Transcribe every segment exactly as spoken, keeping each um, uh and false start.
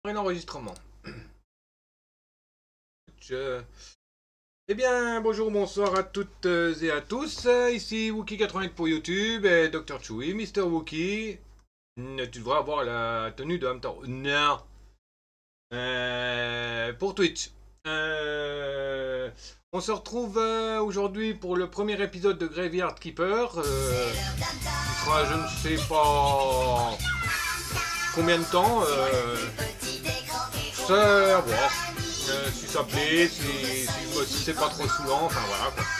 Et l'enregistrement. Je... Eh bien, bonjour, bonsoir à toutes et à tous. Ici Wookie quatre-vingt-huit pour YouTube et docteur Chewy, Mister Wookie. Tu devrais avoir la tenue de Hamster. Non. Euh, pour Twitch. Euh, on se retrouve euh, aujourd'hui pour le premier épisode de Graveyard Keeper. Euh, qui sera, je ne sais pas combien de temps. Euh, ça, à voir. Euh, si ça plaît, si, si, si c'est pas trop saoulant, enfin voilà quoi.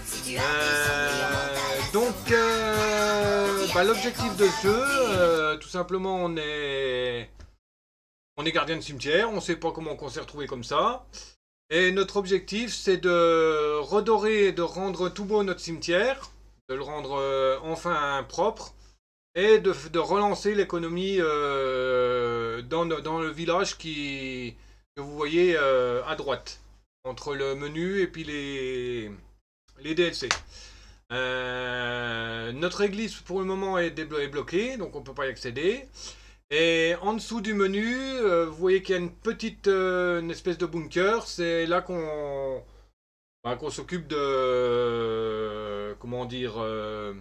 Euh, donc, euh, bah, l'objectif de ce jeu, euh, tout simplement, on est, on est gardien de cimetière, on sait pas comment on s'est retrouvé comme ça. Et notre objectif, c'est de redorer et de rendre tout beau notre cimetière, de le rendre euh, enfin propre, et de, de relancer l'économie euh, dans, dans le village qui, que vous voyez euh, à droite, entre le menu et puis les, les D L C. Euh, notre église pour le moment est, est bloquée, donc on ne peut pas y accéder. Et en dessous du menu, euh, vous voyez qu'il y a une petite euh, une espèce de bunker. C'est là qu'on bah, qu'on s'occupe de euh, comment dire euh,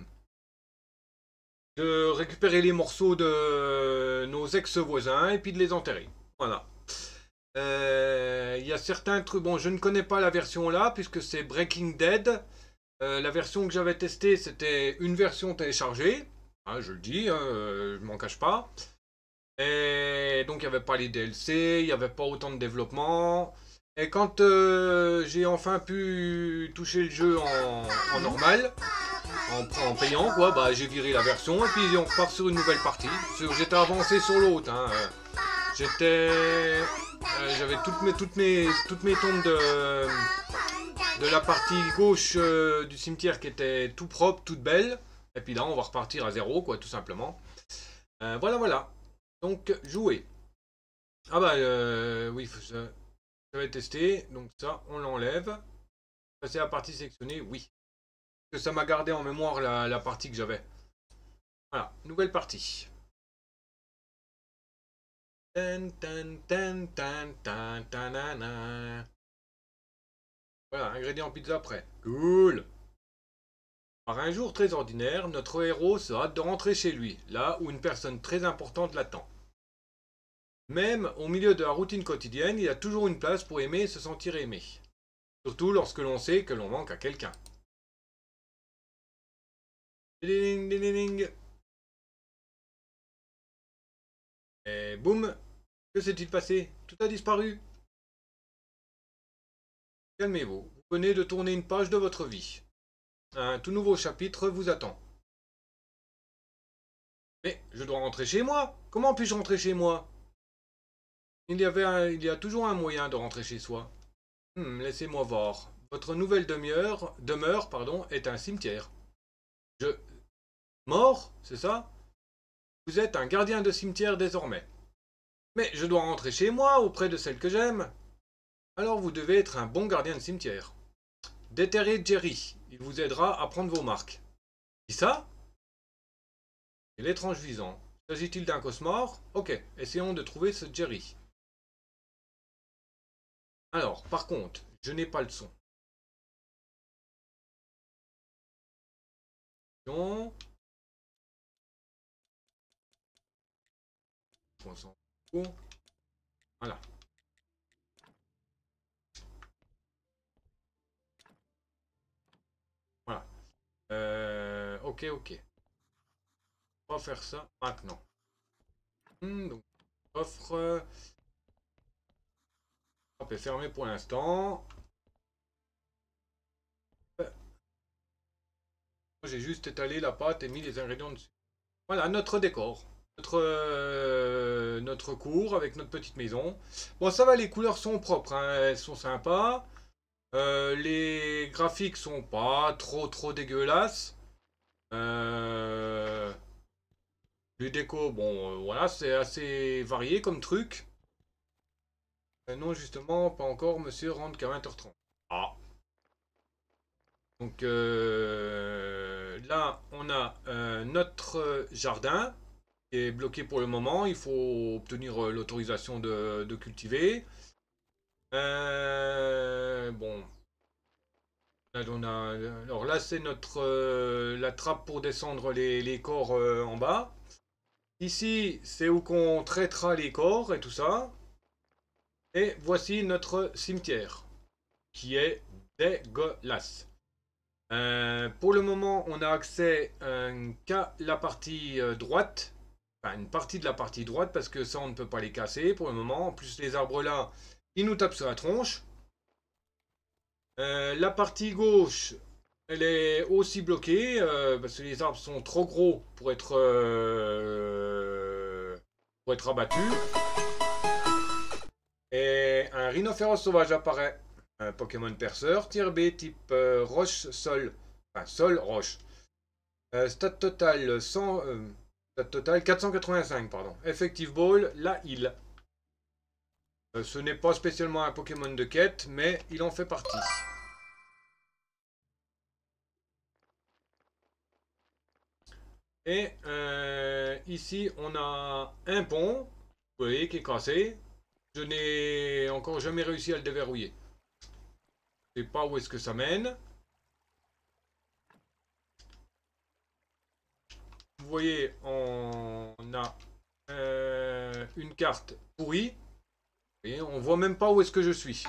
de récupérer les morceaux de nos ex-voisins et puis de les enterrer. Voilà. Euh, Il y a certains trucs. Bon, je ne connais pas la version là puisque c'est Breaking Dead. Euh, la version que j'avais testée, c'était une version téléchargée. Hein, je le dis, hein, euh, je m'en cache pas. Et donc il n'y avait pas les D L C, il n'y avait pas autant de développement. Et quand euh, j'ai enfin pu toucher le jeu en, en normal, en, en payant, quoi, bah j'ai viré la version et puis on repart sur une nouvelle partie. J'étais avancé sur l'autre. Hein. J'étais, euh, j'avais toutes mes, toutes mes, toutes mes tombes de, de la partie gauche euh, du cimetière qui était tout propre, toute belle. Et puis là, on va repartir à zéro, quoi, tout simplement. Euh, voilà, voilà. Donc, jouer. Ah bah, euh, oui, ça, ça va être testé. Donc ça, on l'enlève. Passer à la partie sélectionnée, oui. Parce que ça m'a gardé en mémoire la, la partie que j'avais. Voilà, nouvelle partie. Tan, tan, tan, tan, tan, tanana. Voilà, ingrédient pizza prêt. Cool. Par un jour très ordinaire, notre héros se hâte de rentrer chez lui, là où une personne très importante l'attend. Même au milieu de la routine quotidienne, il y a toujours une place pour aimer et se sentir aimé. Surtout lorsque l'on sait que l'on manque à quelqu'un. Ding, ding, ding, ding. Et boum. Que s'est-il passé? Tout a disparu. Calmez-vous. Vous venez de tourner une page de votre vie. Un tout nouveau chapitre vous attend. Mais je dois rentrer chez moi. Comment puis-je rentrer chez moi? Il y avait un- il y a toujours un moyen de rentrer chez soi. Hmm, laissez-moi voir. Votre nouvelle demeure, demeure pardon, est un cimetière. Je... Mort, c'est ça? Vous êtes un gardien de cimetière désormais. Mais je dois rentrer chez moi, auprès de celle que j'aime. Alors vous devez être un bon gardien de cimetière. Déterrez Jerry. Il vous aidera à prendre vos marques. Qui ça? C'est l'étrange visant. S'agit-il d'un cauchemar? Ok, essayons de trouver ce Jerry. Alors, par contre, je n'ai pas le son. On s'en fout. Voilà. Voilà. Euh, ok, ok. On va faire ça maintenant. Hmm, donc, offre. Hop, est fermé pour l'instant. J'ai juste étalé la pâte et mis les ingrédients dessus. Voilà, notre décor. Notre, euh, notre cour avec notre petite maison. Bon, ça va, les couleurs sont propres, hein, elles sont sympas. Euh, les graphiques sont pas trop trop dégueulasses. Euh, les décos, bon, euh, voilà, c'est assez varié comme truc. Euh, non, justement, pas encore, monsieur rentre qu'à vingt heures trente. Ah. Donc euh, là, on a euh, notre jardin. qui est bloqué pour le moment. Il faut obtenir l'autorisation de, de cultiver. Euh, bon. On a, alors là, c'est notre euh, la trappe pour descendre les, les corps euh, en bas. Ici, c'est où qu'on traitera les corps et tout ça. Et voici notre cimetière, qui est dégueulasse. Euh, pour le moment, on a accès euh, qu'à la partie euh, droite. Enfin, une partie de la partie droite, parce que ça, on ne peut pas les casser pour le moment. En plus, les arbres là, ils nous tapent sur la tronche. Euh, la partie gauche, elle est aussi bloquée, euh, parce que les arbres sont trop gros pour être, euh, pour être abattus. Et un rhinocéros sauvage apparaît. Un Pokémon perceur, tier B, type euh, roche-sol. Enfin, sol-roche. Euh, stat total, cent, euh, stat total quatre cent quatre-vingt-cinq, pardon. Effective Ball, la heal. Euh, ce n'est pas spécialement un Pokémon de quête, mais il en fait partie. Et euh, ici, on a un pont, vous voyez, qui est cassé. Je n'ai encore jamais réussi à le déverrouiller. Je ne sais pas où est-ce que ça mène. Vous voyez, on a euh, une carte pourrie. Et on voit même pas où est-ce que je suis.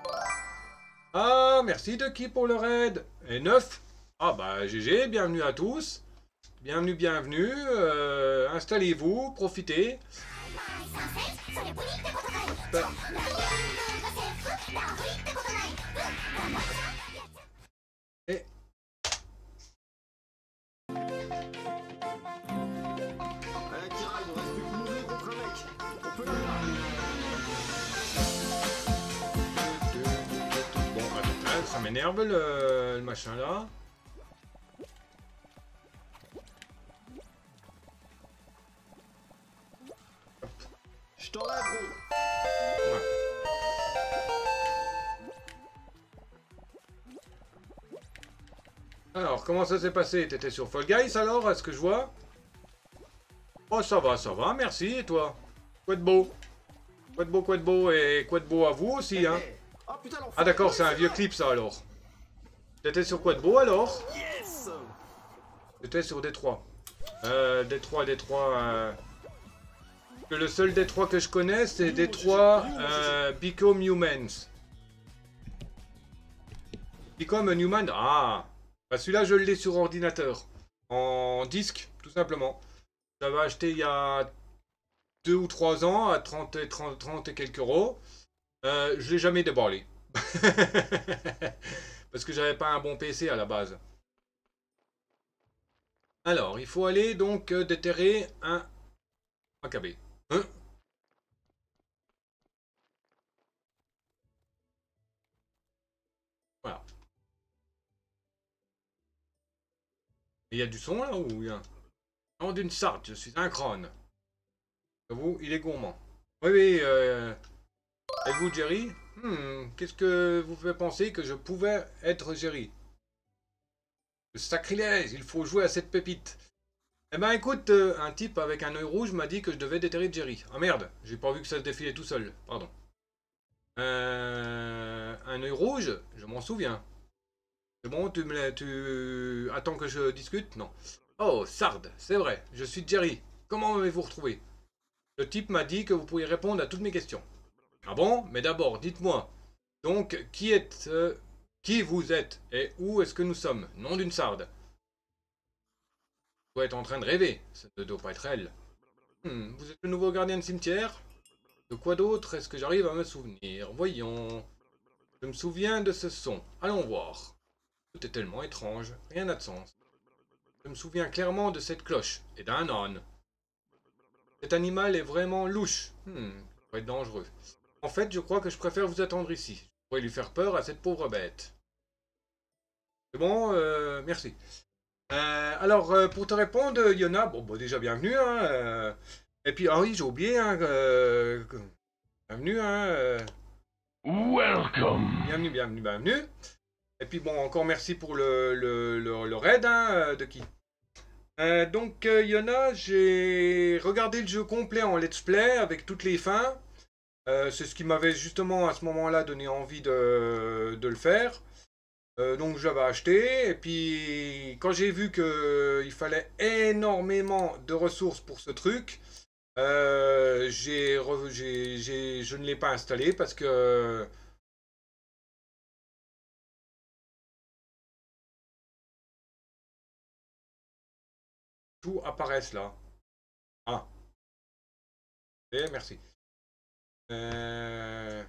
Ah, merci Ducky pour le raid. Et neuf. Ah bah G G, bienvenue à tous. Bienvenue, bienvenue. Euh, Installez-vous, profitez. Bah. Et... Ça m'énerve le, le machin là. Je t'enlève, gros. Ouais. Alors, comment ça s'est passé? T'étais sur Fall Guys alors, est-ce que je vois? Oh, ça va, ça va, merci. Et toi? Quoi de beau? Quoi de beau, quoi de beau? Et quoi de beau à vous aussi, hein? Oh, putain, Ah d'accord, c'est un vieux clip ça alors. T'étais sur quoi de beau alors? Yes. J'étais sur Détroit. Euh, Détroit, Détroit... Euh... Que le seul Détroit que je connais, c'est Détroit euh, Become Humans. Become a Human. Ah, bah celui-là, je l'ai sur ordinateur. En disque, tout simplement. J'avais acheté il y a deux ou trois ans à trente et, trente, trente et quelques euros. Euh, je l'ai jamais déballé. Parce que j'avais pas un bon P C à la base. Alors, il faut aller donc euh, déterrer un A K B. Hein? Voilà. Il y a du son là ou il y a... Non, d'une sarde, je suis un crâne. Vous, il est gourmand. Oui, oui, euh... et vous, Jerry? hmm, Qu'est-ce que vous fait penser que je pouvais être Jerry? Le sacrilège, il faut jouer à cette pépite. Eh ben écoute, euh, un type avec un œil rouge m'a dit que je devais déterrer Jerry. Ah merde, j'ai pas vu que ça se défilait tout seul, pardon. Euh, un œil rouge, je m'en souviens. C'est bon, tu me tu attends que je discute? Non. Oh, Sarde, c'est vrai, je suis Jerry. Comment m'avez-vous retrouvé? Le type m'a dit que vous pourriez répondre à toutes mes questions. Ah bon? Mais d'abord, dites-moi. Donc, qui êtes... Euh, qui vous êtes? Et où est-ce que nous sommes? Nom d'une Sarde. Vous êtes en train de rêver. Ça ne doit pas être elle. Hmm, vous êtes le nouveau gardien de cimetière? De quoi d'autre est-ce que j'arrive à me souvenir? Voyons. Je me souviens de ce son. Allons voir. Tout est tellement étrange. Rien n'a de sens. Je me souviens clairement de cette cloche. Et d'un âne. Cet animal est vraiment louche. Hmm, ça pourrait être dangereux. En fait, je crois que je préfère vous attendre ici. Je pourrais lui faire peur à cette pauvre bête. C'est bon, euh, merci. Euh, alors, euh, pour te répondre, Yona, bon, bon déjà, bienvenue. Hein, euh, et puis, ah oui, j'ai oublié. Hein, euh, bienvenue. Hein, euh, Welcome. bienvenue, bienvenue, bienvenue. Et puis, bon, encore merci pour le, le, le, le raid hein, de qui Euh, donc, euh, Yona, j'ai regardé le jeu complet en let's play avec toutes les fins. Euh, c'est ce qui m'avait justement à ce moment-là donné envie de, de le faire. Euh, donc j'avais acheté, et puis quand j'ai vu qu'il fallait énormément de ressources pour ce truc, euh, j'ai, re- j'ai- j'ai- je ne l'ai pas installé parce que... Tout apparaisse là. Ah, eh, merci. Euh...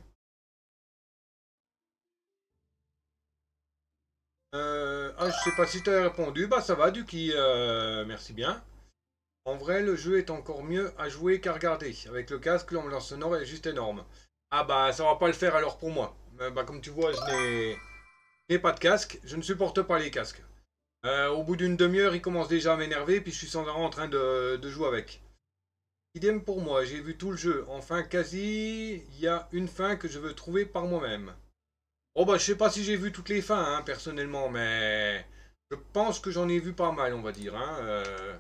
Euh, ah, je sais pas si tu as répondu. Bah ça va, Duki. Euh, merci bien. En vrai, le jeu est encore mieux à jouer qu'à regarder. Avec le casque, l'ambiance sonore est juste énorme. Ah bah ça va pas le faire alors pour moi. Euh, bah comme tu vois, je n'ai je n'ai pas de casque. Je ne supporte pas les casques. Euh, au bout d'une demi-heure, il commence déjà à m'énerver, puis je suis sans arrêt en train de, de jouer avec. Idem pour moi, j'ai vu tout le jeu. Enfin, quasi, il y a une fin que je veux trouver par moi-même. Oh bah je sais pas si j'ai vu toutes les fins, hein, personnellement, mais je pense que j'en ai vu pas mal, on va dire. Hein, euh...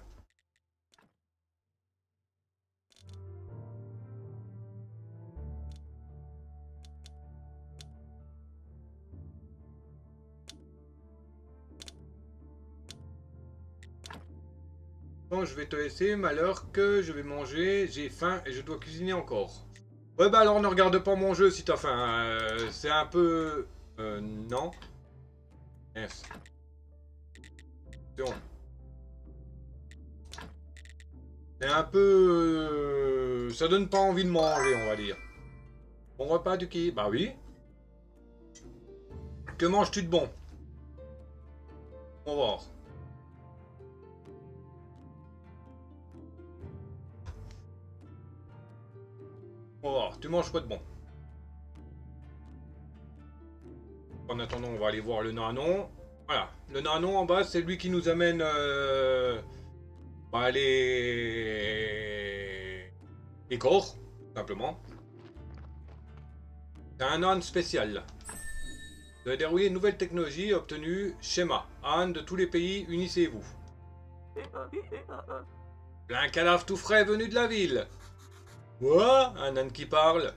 Bon, je vais te laisser, malheur que je vais manger, j'ai faim et je dois cuisiner encore. Ouais bah alors ne regarde pas mon jeu si t'as faim. Euh, c'est un peu... Euh, non. Yes. C'est bon. C'est un peu... euh, ça donne pas envie de manger, on va dire. Bon repas du qui? Bah oui. Que manges-tu de bon? On va voir. On va voir. Tu manges quoi de bon? En attendant, on va aller voir le nanon. Voilà. Le nanon en bas, c'est lui qui nous amène... Euh... Bah, les... Les corps, simplement. C'est un âne spécial. Vous avez dérouillé une nouvelle technologie obtenue. Schéma. Âne de tous les pays, unissez-vous. Un cadavre tout frais venu de la ville. Quoi? Un âne qui parle.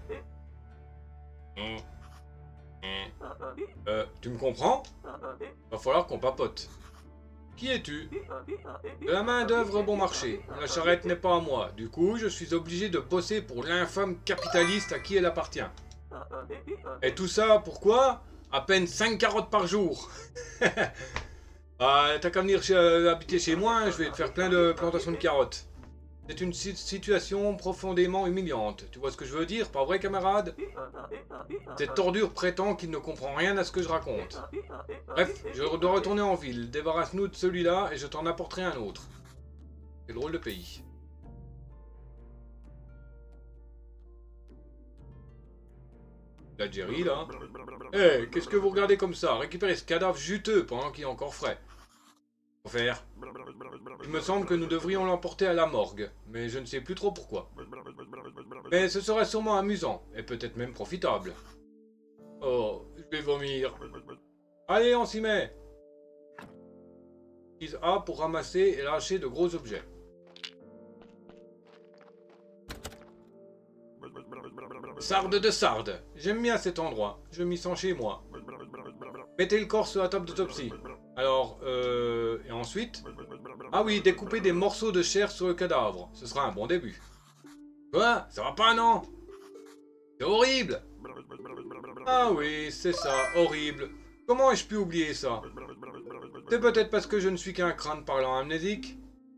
Euh, tu me comprends? Va falloir qu'on papote. Qui es-tu? De la main d'œuvre bon marché. La charrette n'est pas à moi. Du coup, je suis obligé de bosser pour l'infâme capitaliste à qui elle appartient. Et tout ça, pourquoi? À peine cinq carottes par jour. Bah, t'as qu'à venir chez, euh, habiter chez moi, je vais te faire plein de plantations de carottes. C'est une si situation profondément humiliante. Tu vois ce que je veux dire, pas vrai, camarade? Cette tordure prétend qu'il ne comprend rien à ce que je raconte. Bref, je dois retourner en ville. Débarrasse-nous de celui-là et je t'en apporterai un autre. C'est drôle de pays. L'Algérie, là. Eh, hey, qu'est-ce que vous regardez comme ça? Récupérez ce cadavre juteux pendant qu'il est encore frais. Faut faire. Il me semble que nous devrions l'emporter à la morgue, mais je ne sais plus trop pourquoi. Mais ce serait sûrement amusant, et peut-être même profitable. Oh, je vais vomir. Allez, on s'y met. Utilise A pour ramasser et lâcher de gros objets. Sarde de Sarde. J'aime bien cet endroit. Je m'y sens chez moi. Mettez le corps sur la table d'autopsie. Alors, euh... et ensuite... Ah oui, découper des morceaux de chair sur le cadavre. Ce sera un bon début. Quoi? Ça va pas, non? C'est horrible! Ah oui, c'est ça, horrible. Comment ai-je pu oublier ça? C'est peut-être parce que je ne suis qu'un crâne parlant amnésique.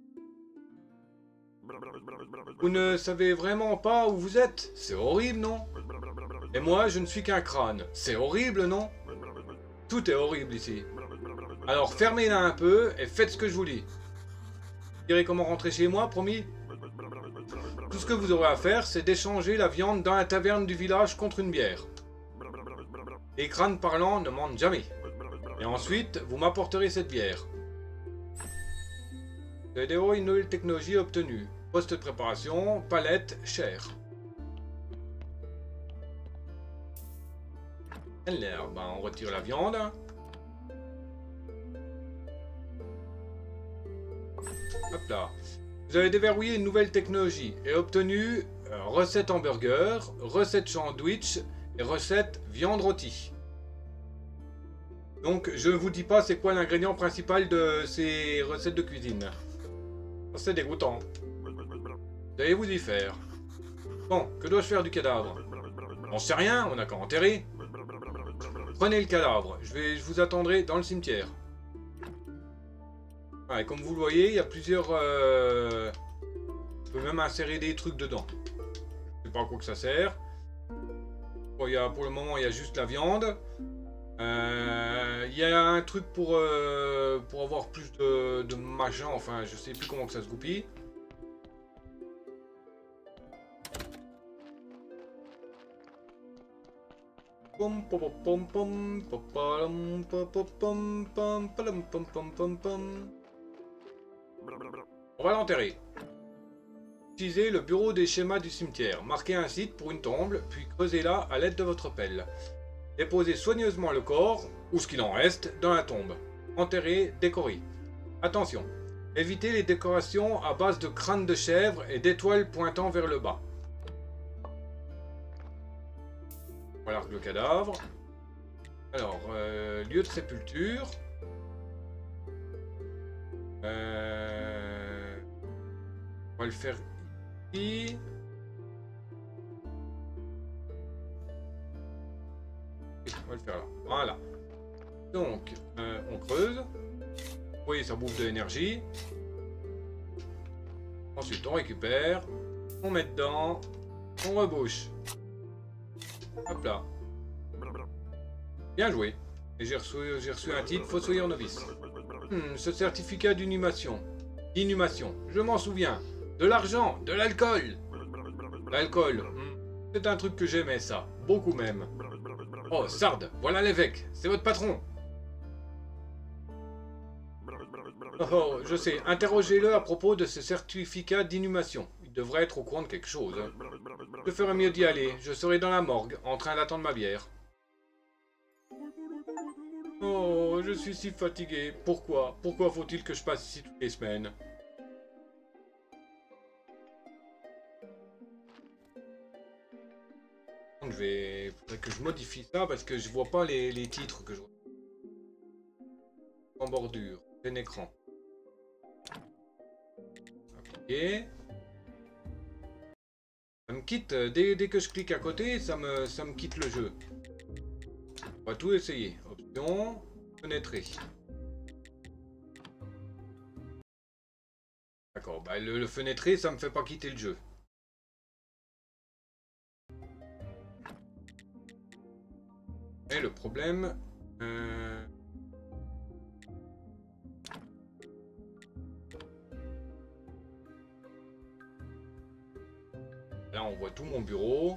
Vous ne savez vraiment pas où vous êtes? C'est horrible, non? Et moi, je ne suis qu'un crâne. C'est horrible, non? Tout est horrible ici. Alors fermez-la un peu et faites ce que je vous dis. Vous direz comment rentrer chez moi, promis? Tout ce que vous aurez à faire, c'est d'échanger la viande dans la taverne du village contre une bière. Les crânes parlants ne mentent jamais. Et ensuite, vous m'apporterez cette bière. C'est des une nouvelle technologie obtenue. Poste de préparation, palette, chair. Alors, ben, on retire la viande. Hop là. Vous avez déverrouillé une nouvelle technologie et obtenu euh, recette hamburger, recette sandwich et recette viande rôtie. Donc je ne vous dis pas c'est quoi l'ingrédient principal de ces recettes de cuisine. C'est dégoûtant. Vous allez vous y faire. Bon, que dois-je faire du cadavre? On sait rien, on n'a qu'à enterrer. Prenez le cadavre, je, vais, je vous attendrai dans le cimetière. Ah, et comme vous le voyez, il y a plusieurs... Euh... Je peux même insérer des trucs dedans. Je sais pas à quoi que ça sert. Bon, il y a, pour le moment, il y a juste la viande. Euh, il y a un truc pour, euh, pour avoir plus de, de machin, enfin je sais plus comment que ça se goupille. On va l'enterrer. Utilisez le bureau des schémas du cimetière. Marquez un site pour une tombe, puis creusez-la à l'aide de votre pelle. Déposez soigneusement le corps, ou ce qu'il en reste, dans la tombe. Enterrez, décorez. Attention, évitez les décorations à base de crânes de chèvre et d'étoiles pointant vers le bas. Voilà le cadavre. Alors, euh, lieu de sépulture. Euh, on va le faire ici. On va le faire là. Voilà. Donc, euh, on creuse. Vous voyez, ça bouffe de l'énergie. Ensuite, on récupère. On met dedans. On rebouche. Hop là. Bien joué. Et j'ai reçu, j'ai reçu un titre Fossoyeur novice. Hmm, ce certificat d'inhumation. D'inhumation. Je m'en souviens. De l'argent. De l'alcool. L'alcool. Hmm. C'est un truc que j'aimais, ça. Beaucoup même. Oh, Sardes, voilà l'évêque, c'est votre patron. Oh, oh, je sais, interrogez-le à propos de ce certificat d'inhumation. Il devrait être au courant de quelque chose. Je ferais mieux d'y aller, je serai dans la morgue, en train d'attendre ma bière. Oh, je suis si fatigué. Pourquoi? Pourquoi faut-il que je passe ici toutes les semaines? Je vais... Faudrait que je modifie ça parce que je vois pas les, les titres que je vois. En bordure, plein écran. Appliquer. Ça me quitte, dès, dès que je clique à côté, ça me, ça me quitte le jeu. On va tout essayer. Option, fenêtrer. D'accord, bah le, le fenêtrer, ça me fait pas quitter le jeu. Et le problème... Euh... Là, on voit tout mon bureau.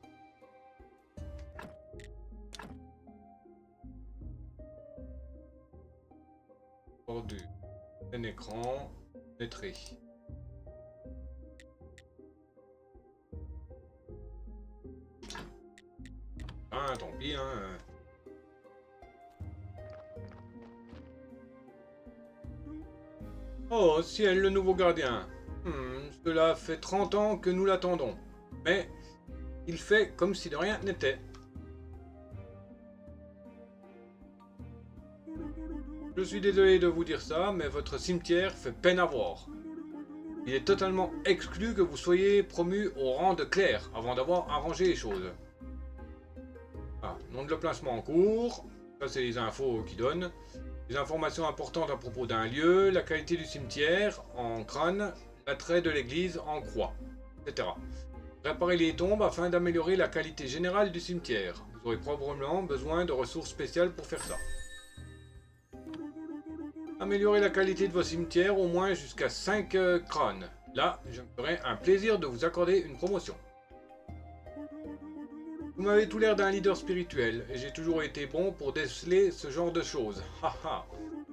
Bordure. Un écran. Lettré. Ah, tant pis, hein. Oh, ciel, le nouveau gardien. Hmm, cela fait trente ans que nous l'attendons. Mais il fait comme si de rien n'était. Je suis désolé de vous dire ça, mais votre cimetière fait peine à voir. Il est totalement exclu que vous soyez promu au rang de clerc avant d'avoir arrangé les choses. Ah, nom de le placement en cours. Ça, c'est les infos qui donnent. Les informations importantes à propos d'un lieu, la qualité du cimetière en crâne, l'attrait de l'église en croix, et cetera. Réparer les tombes afin d'améliorer la qualité générale du cimetière. Vous aurez probablement besoin de ressources spéciales pour faire ça. Améliorer la qualité de vos cimetières au moins jusqu'à cinq euh, crânes. Là, je me ferai un plaisir de vous accorder une promotion. Vous m'avez tout l'air d'un leader spirituel, et j'ai toujours été bon pour déceler ce genre de choses. Haha.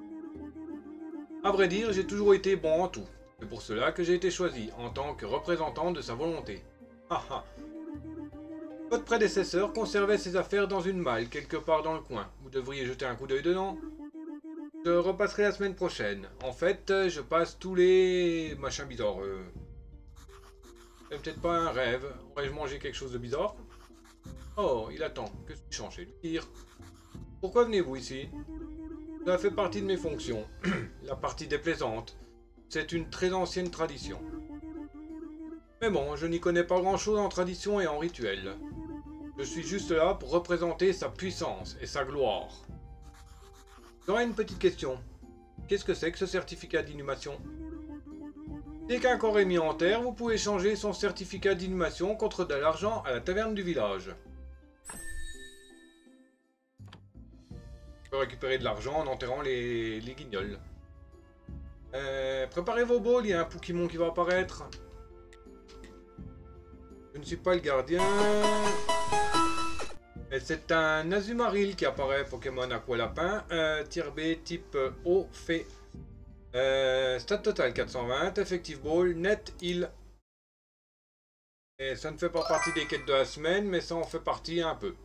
À vrai dire, j'ai toujours été bon en tout. C'est pour cela que j'ai été choisi, en tant que représentant de sa volonté. Haha. Votre prédécesseur conservait ses affaires dans une malle, quelque part dans le coin. Vous devriez jeter un coup d'œil dedans. Je repasserai la semaine prochaine. En fait, je passe tous les machins bizarres. Euh... C'est peut-être pas un rêve. Aurais-je mangé quelque chose de bizarre? Oh, il attend. Que suis-je changé? Pire. Pourquoi venez-vous ici? Ça fait partie de mes fonctions. La partie déplaisante. C'est une très ancienne tradition. Mais bon, je n'y connais pas grand-chose en tradition et en rituel. Je suis juste là pour représenter sa puissance et sa gloire. J'aurais une petite question. Qu'est-ce que c'est que ce certificat d'inhumation? Dès qu'un corps est mis en terre, vous pouvez changer son certificat d'inhumation contre de l'argent à la taverne du village. On peut récupérer de l'argent en enterrant les, les guignols. Euh, préparez vos bowls, il y a un Pokémon qui va apparaître. Je ne suis pas le gardien. Et c'est un Azumarill qui apparaît, Pokémon Aqualapin. Euh, tier B, type eau, fait. Euh, stat total quatre cent vingt, effective ball, net heal. Et ça ne fait pas partie des quêtes de la semaine, mais ça en fait partie un peu.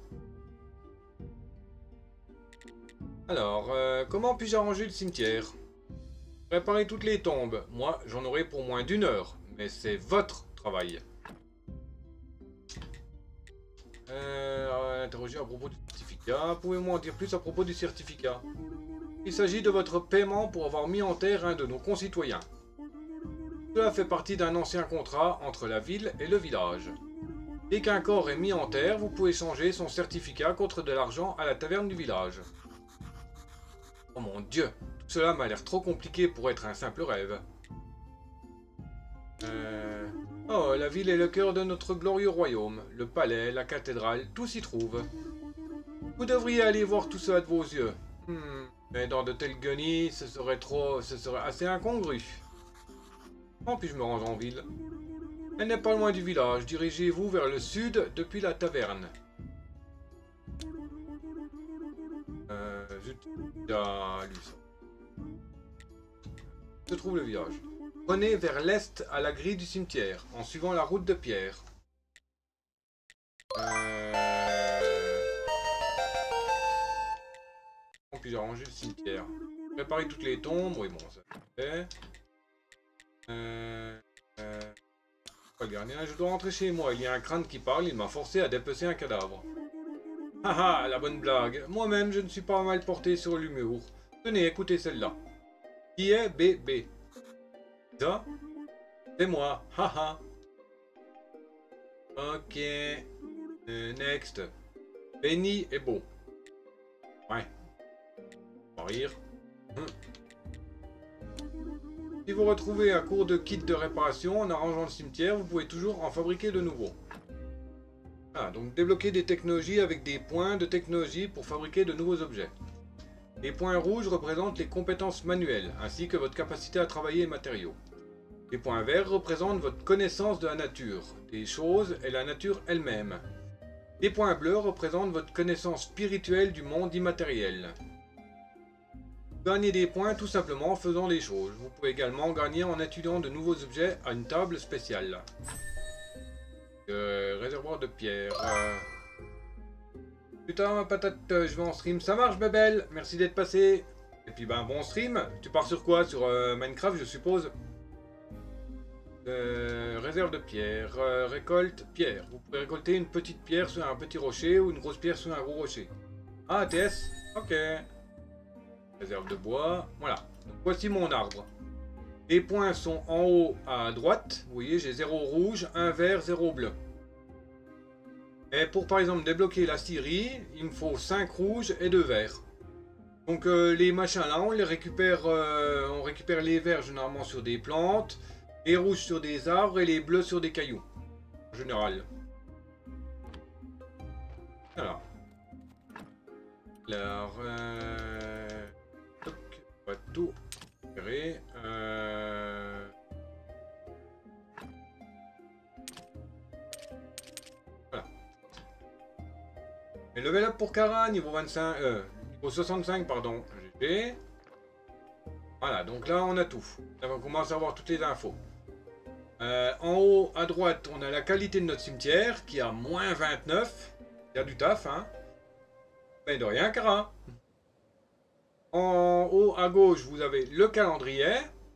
Alors, euh, comment puis-je arranger le cimetière? Préparer toutes les tombes. Moi, j'en aurai pour moins d'une heure, mais c'est votre travail. Euh, interroger à propos du certificat. Pouvez-vous en dire plus à propos du certificat? Il s'agit de votre paiement pour avoir mis en terre un de nos concitoyens. Cela fait partie d'un ancien contrat entre la ville et le village. Dès qu'un corps est mis en terre, vous pouvez changer son certificat contre de l'argent à la taverne du village. Oh mon Dieu, tout cela m'a l'air trop compliqué pour être un simple rêve. Euh... Oh, la ville est le cœur de notre glorieux royaume. Le palais, la cathédrale, tout s'y trouve. Vous devriez aller voir tout cela de vos yeux. Hmm, mais dans de telles guenilles, ce serait trop... ce serait assez incongru. Quand puis-je me rendre en ville? Elle n'est pas loin du village. Dirigez-vous vers le sud depuis la taverne. Euh... J'ai déjà lu ça. Se trouve le village. Prenez vers l'est à la grille du cimetière, en suivant la route de pierre. Euh... Comment puis-je arranger le cimetière? Préparer toutes les tombes, oui bon ça fait. Euh... Euh... Pas le gardien, je dois rentrer chez moi, il y a un crâne qui parle, il m'a forcé à dépecer un cadavre. Haha, la bonne blague. Moi-même, je ne suis pas mal porté sur l'humour. Tenez, écoutez celle-là. Qui est B B? Ça? C'est moi. Haha. Ok. Euh, next. Benny est beau. Ouais. On va rire. Hum. Si vous retrouvez un cours de kit de réparation en arrangeant le cimetière, vous pouvez toujours en fabriquer de nouveaux. Ah, donc débloquer des technologies avec des points de technologie pour fabriquer de nouveaux objets. Les points rouges représentent les compétences manuelles, ainsi que votre capacité à travailler les matériaux. Les points verts représentent votre connaissance de la nature, des choses et la nature elle-même. Les points bleus représentent votre connaissance spirituelle du monde immatériel. Vous gagnez des points tout simplement en faisant des choses. Vous pouvez également gagner en étudiant de nouveaux objets à une table spéciale. Euh, réservoir de pierre. Euh... Putain, ma patate, je vais en stream. Ça marche, bébelle. Merci d'être passé. Et puis, ben, bon stream. Tu pars sur quoi? Sur euh, Minecraft, je suppose. Euh, réserve de pierre. Euh, récolte pierre. Vous pouvez récolter une petite pierre sur un petit rocher ou une grosse pierre sur un gros rocher. Ah, T S. Ok. Réserve de bois. Voilà. Donc, voici mon arbre. Les points sont en haut à droite. Vous voyez, j'ai zéro rouge, un vert, zéro bleu. Et pour par exemple débloquer la scierie, il me faut cinq rouges et deux verts. Donc euh, les machins là, on les récupère, euh, on récupère les verts généralement sur des plantes, les rouges sur des arbres et les bleus sur des cailloux. En général. Voilà. Alors, euh... on va tout récupérer. Euh... Voilà. Et level up pour Kara, niveau vingt-cinq, euh, niveau soixante-cinq, pardon. G G. Voilà, donc là on a tout. Là, on commence à avoir toutes les infos. Euh, en haut à droite, on a la qualité de notre cimetière qui a moins vingt-neuf. Il y a du taf, hein. Mais de rien, Kara. En haut à gauche, vous avez le calendrier.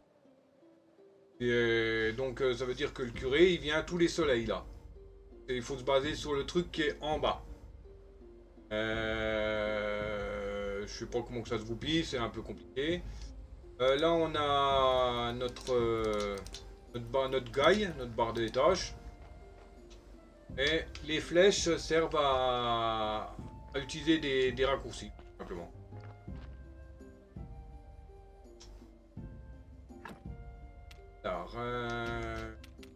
Et donc euh, ça veut dire que le curé, il vient tous les soleils là. Et il faut se baser sur le truc qui est en bas. Euh, je sais pas comment que ça se goupille, c'est un peu compliqué. Euh, là on a notre, euh, notre, bar, notre gaille, notre barre de tâches. Et les flèches servent à, à utiliser des, des raccourcis, tout simplement. Alors, euh...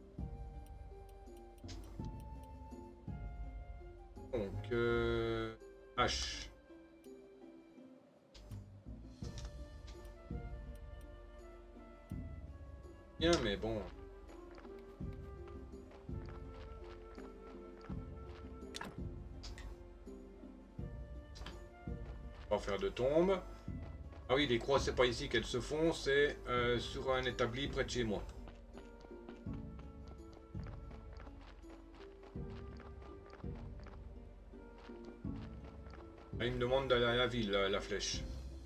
donc, euh... H. Bien, mais bon. On va faire de tombe. Ah oui, les croix, c'est pas ici qu'elles se font, c'est euh, sur un établi près de chez moi. Ah, il me demande d'aller à la ville, la, la flèche.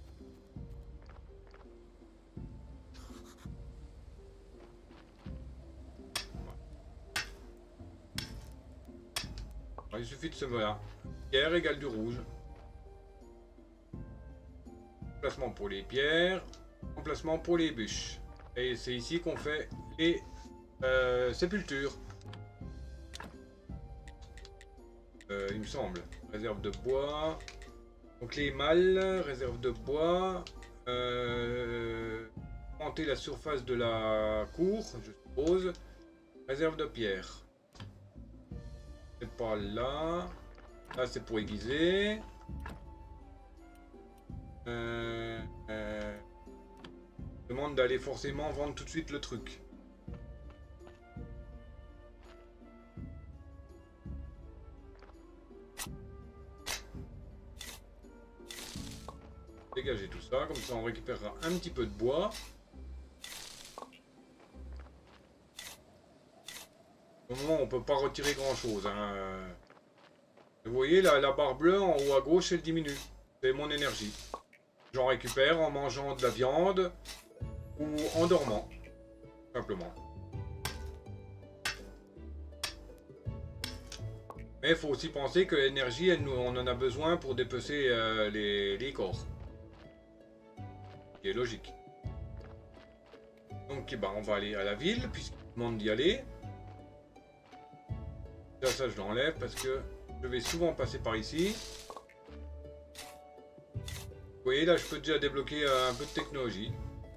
Ah, il suffit de se mettre là. Pierre égale du rouge. Emplacement pour les pierres, emplacement pour les bûches. Et c'est ici qu'on fait les euh, sépultures. Euh, il me semble. Réserve de bois. Donc les malles, réserve de bois. Euh, augmenter la surface de la cour, je suppose. Réserve de pierre. C'est pas là. Là c'est pour aiguiser. Euh, euh, demande d'aller forcément vendre tout de suite le truc. Dégager tout ça, comme ça on récupérera un petit peu de bois. Au moment on peut pas retirer grand chose. Hein. Vous voyez la, la barre bleue en haut à gauche elle diminue. C'est mon énergie. J'en récupère en mangeant de la viande ou en dormant, simplement. Mais il faut aussi penser que l'énergie, elle, nous, on en a besoin pour dépecer euh, les, les corps. Ce qui est logique. Donc bah, on va aller à la ville, puisqu'il demande d'y aller. Ça, ça je l'enlève parce que je vais souvent passer par ici. Vous voyez, là, je peux déjà débloquer un peu de technologie.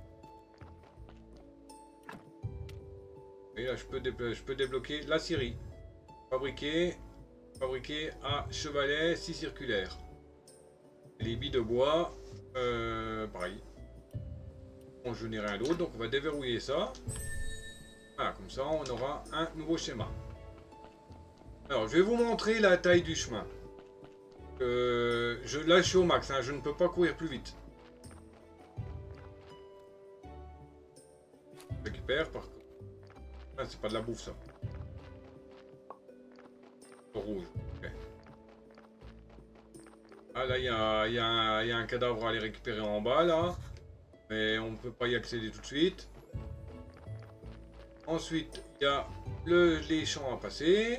Et là, je peux, je peux débloquer la scierie. Fabriquer, fabriquer à chevalet six circulaires. Les billes de bois, euh, pareil. Bon, je n'ai rien d'autre, donc on va déverrouiller ça. Voilà, comme ça, on aura un nouveau schéma. Alors, je vais vous montrer la taille du chemin. Euh, je, là je suis au max, hein, je ne peux pas courir plus vite. Je récupère par contre. Ah, c'est pas de la bouffe ça. Au rouge. Okay. Ah là il y a, y, a y a un cadavre à aller récupérer en bas là. Mais on ne peut pas y accéder tout de suite. Ensuite il y a le, les champs à passer.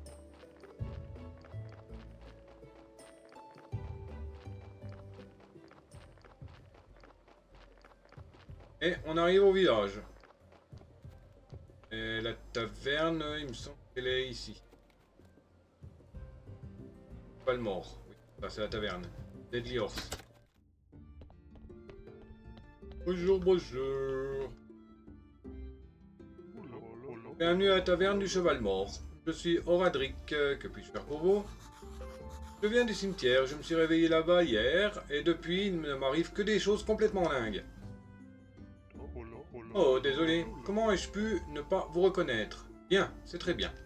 Et on arrive au village. Et la taverne, il me semble qu'elle est ici. Pas le mort. Oui, ça c'est la taverne. Deadly Horse. Bonjour, bonjour. Bienvenue à la taverne du cheval mort. Je suis Horadric. Que puis-je faire pour vous? Je viens du cimetière. Je me suis réveillé là-bas hier. Et depuis, il ne m'arrive que des choses complètement dingues. Oh, désolé. Comment ai-je pu ne pas vous reconnaître? Bien, c'est très bien.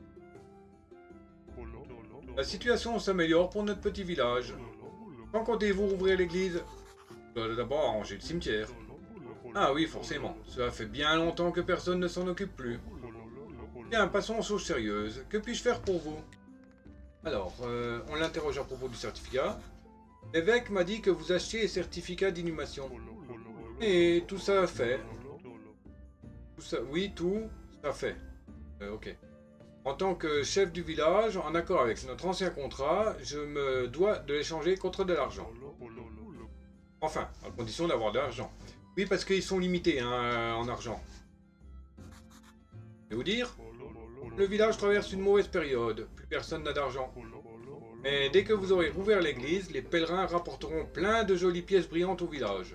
La situation s'améliore pour notre petit village. Quand comptez-vous rouvrir l'église? Je dois d'abord arranger le cimetière. Ah oui, forcément. Cela fait bien longtemps que personne ne s'en occupe plus. Bien, passons aux choses sérieuses. Que puis-je faire pour vous? Alors, euh, on l'interroge à propos du certificat. L'évêque m'a dit que vous achetiez les certificats d'inhumation. Et tout ça fait. Tout ça, oui, tout ça fait. Euh, ok. En tant que chef du village, en accord avec notre ancien contrat, je me dois de l'échanger contre de l'argent. Enfin, à condition d'avoir de l'argent. Oui, parce qu'ils sont limités hein, en argent. Je vais vous dire, le village traverse une mauvaise période. Plus personne n'a d'argent. Mais dès que vous aurez rouvert l'église, les pèlerins rapporteront plein de jolies pièces brillantes au village.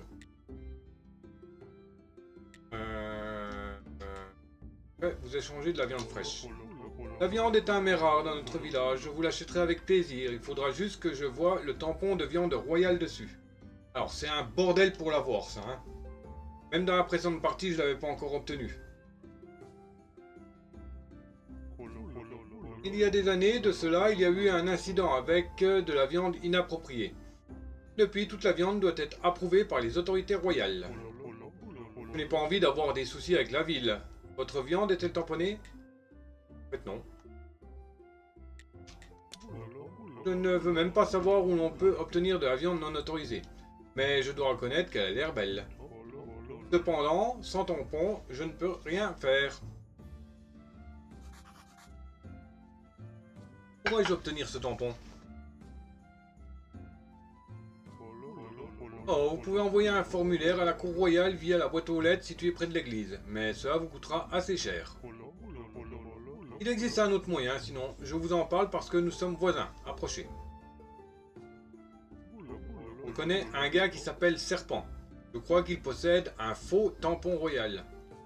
Euh, euh, ouais, vous échangez de la viande fraîche. La viande est un mets rare dans notre village. Je vous l'achèterai avec plaisir. Il faudra juste que je voie le tampon de viande royale dessus. Alors, c'est un bordel pour l'avoir, ça. Hein. Même dans la précédente partie, je ne l'avais pas encore obtenu. Il y a des années de cela, il y a eu un incident avec de la viande inappropriée. Depuis, toute la viande doit être approuvée par les autorités royales. Je n'ai pas envie d'avoir des soucis avec la ville. Votre viande est-elle tamponnée? En fait, non. Je ne veux même pas savoir où l'on peut obtenir de la viande non autorisée. Mais je dois reconnaître qu'elle a l'air belle. Cependant, sans tampon, je ne peux rien faire. Pourquoi je vais obtenir ce tampon? Oh, vous pouvez envoyer un formulaire à la cour royale via la boîte aux lettres située près de l'église, mais cela vous coûtera assez cher. Il existe un autre moyen, sinon je vous en parle parce que nous sommes voisins. Approchez. On connaît un gars qui s'appelle Serpent. Je crois qu'il possède un faux tampon royal.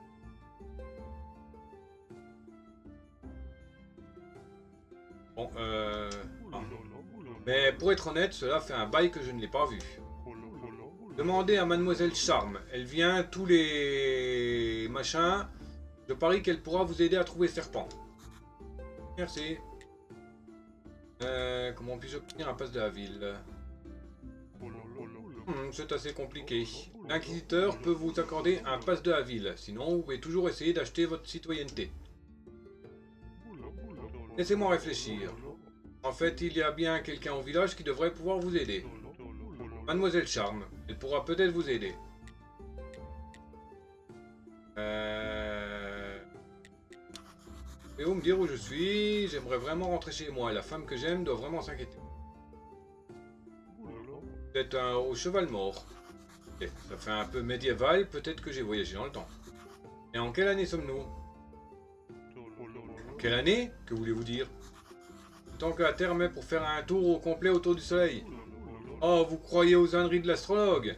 Bon, euh... ah. Mais pour être honnête, cela fait un bail que je ne l'ai pas vu. Demandez à Mademoiselle Charme. Elle vient tous les machins. Je parie qu'elle pourra vous aider à trouver Serpent. Merci. Euh, comment puis-je obtenir un passe de la ville? hmm, C'est assez compliqué. L'inquisiteur peut vous accorder un passe de la ville. Sinon, vous pouvez toujours essayer d'acheter votre citoyenneté. Laissez-moi réfléchir. En fait, il y a bien quelqu'un au village qui devrait pouvoir vous aider. Mademoiselle Charme. Elle pourra peut-être vous aider. Euh... Pouvez-vous me dire où je suis? J'aimerais vraiment rentrer chez moi. La femme que j'aime doit vraiment s'inquiéter. Vous êtes un, au cheval mort. Okay. Ça fait un peu médiéval. Peut-être que j'ai voyagé dans le temps. Et en quelle année sommes-nous? Quelle année? Que voulez-vous dire? Tant que la Terre met pour faire un tour au complet autour du Soleil. Oh, vous croyez aux âneries de l'astrologue?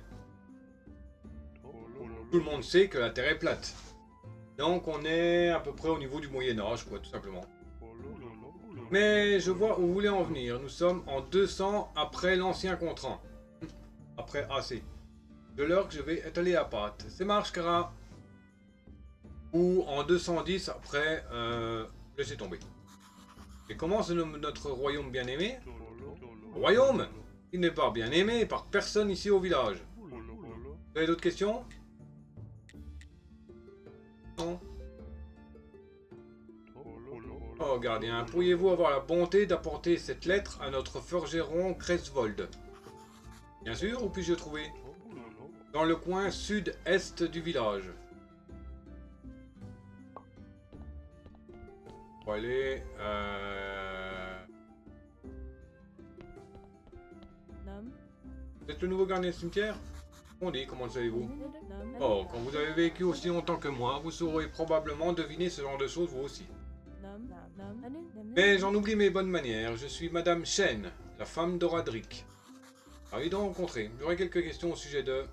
Tout le monde sait que la Terre est plate. Donc on est à peu près au niveau du Moyen-Âge, quoi, tout simplement. Mais je vois où vous voulez en venir. Nous sommes en deux cents après l'ancien contrat. Après assez. De l'heure que je vais étaler à pâte. C'est marche, Cara. Ou en deux cent dix après... Euh, laissez tomber. Et comment se nomme notre royaume bien-aimé? Royaume? Il n'est pas bien aimé par personne ici au village. Vous avez d'autres questions? Non. Oh, gardien, pourriez-vous avoir la bonté d'apporter cette lettre à notre forgeron Cresvold? Bien sûr, où puis-je trouver? Dans le coin sud-est du village. Pour aller... Euh... Vous êtes le nouveau gardien du cimetière? On dit, comment le savez-vous? Oh, quand vous avez vécu aussi longtemps que moi, vous saurez probablement deviner ce genre de choses vous aussi. Mais j'en oublie mes bonnes manières. Je suis Madame Chen, la femme d'Oradric. Ravi de rencontrer. J'aurais quelques questions au sujet de...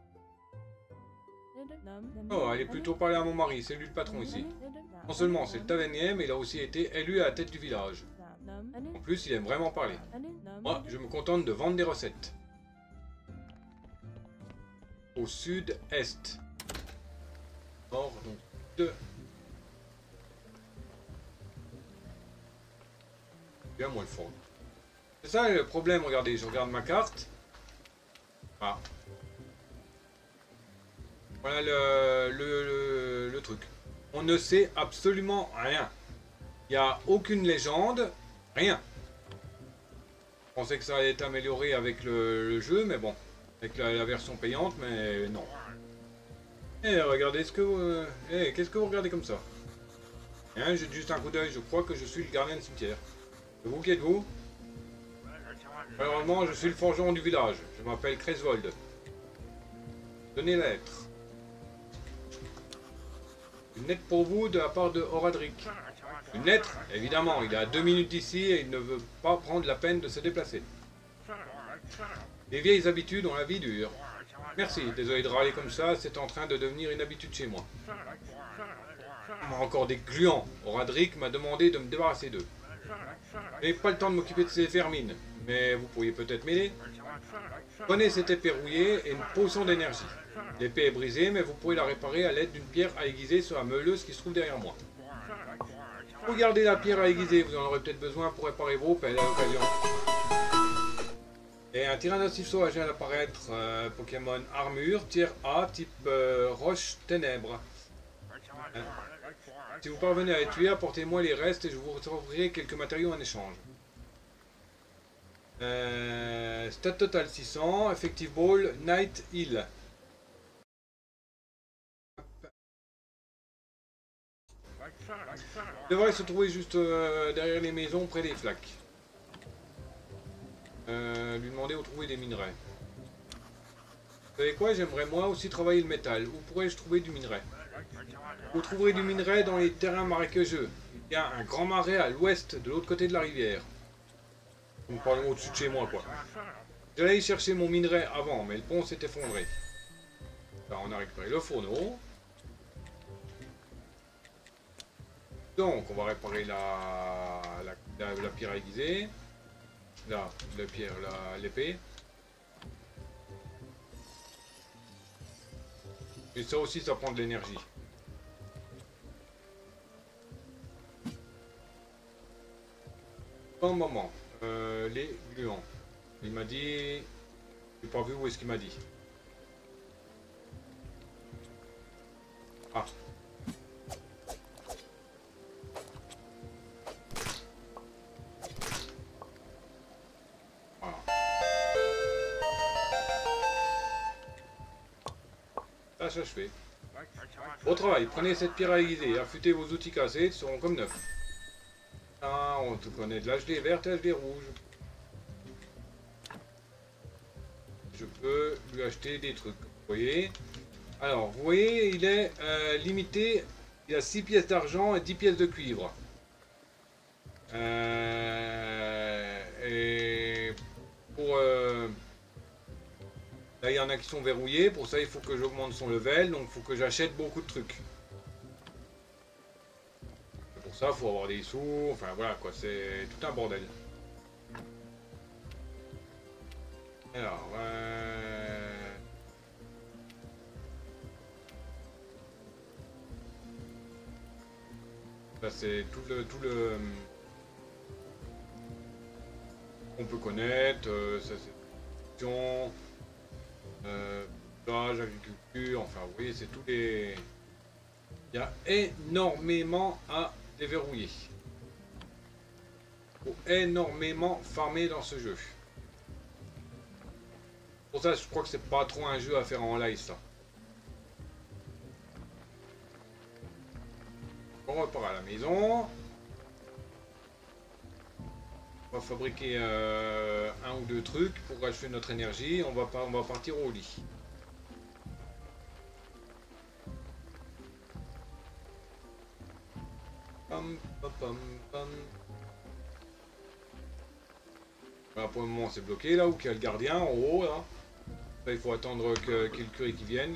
Oh, elle est plutôt parlée à mon mari, c'est lui le patron ici. Non seulement c'est le tavernier, mais il a aussi été élu à la tête du village. En plus, il aime vraiment parler. Moi, je me contente de vendre des recettes. Au sud-est. Nord, donc deux. Bien moins le fond. C'est ça le problème, regardez, je regarde ma carte. Voilà. Voilà le, le, le, le truc. On ne sait absolument rien. Il n'y a aucune légende, rien. Je pensais que ça allait être amélioré avec le, le jeu, mais bon. Avec la, la version payante, mais non. Eh, regardez ce que vous... Euh, eh, qu'est-ce que vous regardez comme ça? Hein, j'ai juste un coup d'œil, je crois que je suis le gardien de cimetière. Et vous, qui êtes-vous? Malheureusement, je suis le forgeron du village. Je m'appelle Cresvold. Donnez la lettre. Une lettre pour vous de la part de Horadric. Une lettre? Évidemment, il est à deux minutes d'ici et il ne veut pas prendre la peine de se déplacer. Les vieilles habitudes ont la vie dure. Merci, désolé de râler comme ça, c'est en train de devenir une habitude chez moi. Encore des gluants. Horadric m'a demandé de me débarrasser d'eux. Je n'ai pas le temps de m'occuper de ces vermines, mais vous pourriez peut-être m'aider. Prenez cette épée rouillée et une potion d'énergie. L'épée est brisée, mais vous pourrez la réparer à l'aide d'une pierre à aiguiser sur la meuleuse qui se trouve derrière moi. Regardez la pierre à aiguiser, vous en aurez peut-être besoin pour réparer vos pelles à l'occasion. Et un tyrannosaure sauvage vient d'apparaître, euh, Pokémon Armure, tier A, type euh, Roche Ténèbres. Hein. Si vous parvenez à les tuer, apportez-moi les restes et je vous offrirai quelques matériaux en échange. Euh, stat total six cents, Effective Ball, Night Hill. Il devrait se trouver juste euh, derrière les maisons, près des flaques. Euh, lui demander où trouver des minerais. Vous savez quoi, j'aimerais moi aussi travailler le métal. Où pourrais-je trouver du minerai? Vous trouverez du minerai dans les terrains marécageux. Il y a un grand marais à l'ouest, de l'autre côté de la rivière. On parle au-dessus de chez moi, quoi. J'allais y chercher mon minerai avant, mais le pont s'est effondré. Là, on a récupéré le fourneau. Donc, on va réparer la, la, la, la pierre aiguisée. Là, la pierre, l'épée. Et ça aussi, ça prend de l'énergie. Un moment. Euh, les gluants. Il m'a dit... J'ai pas vu où est-ce qu'il m'a dit. Ah. Voilà. Tâche achevée. Au travail, prenez cette pierre à aiguiser, affûtez vos outils cassés, ils seront comme neufs. Ah, on te connaît de l'H D verte et l'H D rouge. Je peux lui acheter des trucs, vous voyez. Alors, vous voyez, il est euh, limité, il a six pièces d'argent et dix pièces de cuivre. Euh, et pour... Euh, là, il y en a qui sont verrouillés, pour ça, il faut que j'augmente son level, donc il faut que j'achète beaucoup de trucs. Pour ça, il faut avoir des sous, enfin voilà quoi, c'est tout un bordel. Alors, euh... là c'est tout le... tout le... qu'on peut connaître, euh, ça c'est... Euh, plage, agriculture, enfin vous voyez, c'est tous les... Il y a énormément à déverrouiller. Il faut énormément farmer dans ce jeu. Pour ça, je crois que c'est pas trop un jeu à faire en live, ça. On repart à la maison. On va fabriquer euh, un ou deux trucs pour achever notre énergie. On va, pas, on va partir au lit. Pam, pam, pam, pam. Voilà, pour le moment c'est bloqué là, où qu'il y a le gardien en haut là. Là il faut attendre que, qu'il y ait le curé qui vienne.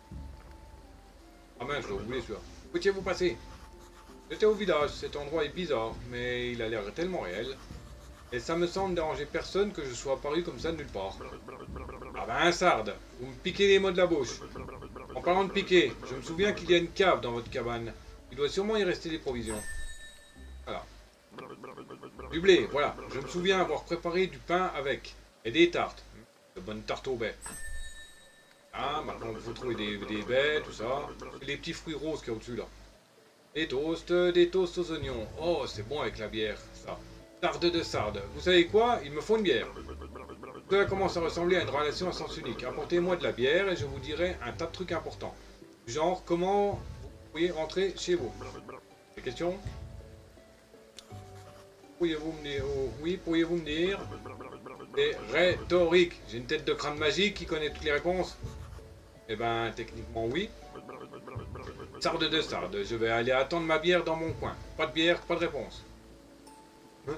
Ah mince, je le voulais celui-là. Pouvez-vous passer? J'étais au village, cet endroit est bizarre, mais il a l'air tellement réel. Et ça me semble déranger personne que je sois apparu comme ça de nulle part. Ah ben sarde, vous me piquez les mots de la bouche. En parlant de piquer, je me souviens qu'il y a une cave dans votre cabane. Il doit sûrement y rester des provisions. Voilà. Du blé, voilà. Je me souviens avoir préparé du pain avec. Et des tartes. De bonnes tartes au baies. Ah, maintenant il faut trouver des, des baies, tout ça. Et les petits fruits roses qu'il y a au-dessus là. Des toasts, des toasts aux oignons. Oh, c'est bon avec la bière, ça. Sarde de Sarde. Vous savez quoi? Il me faut une bière. Cela commence à ressembler à une relation à sens unique. Apportez-moi de la bière et je vous dirai un tas de trucs importants. Genre, comment vous pourriez rentrer chez vous? Des questions? Pourriez-vous me dire... Oh, oui, pourriez-vous me dire? C'est rhétorique. J'ai une tête de crâne magique qui connaît toutes les réponses. Eh ben, techniquement, oui. Sarde de Sarde. Je vais aller attendre ma bière dans mon coin. Pas de bière, pas de réponse. Hein?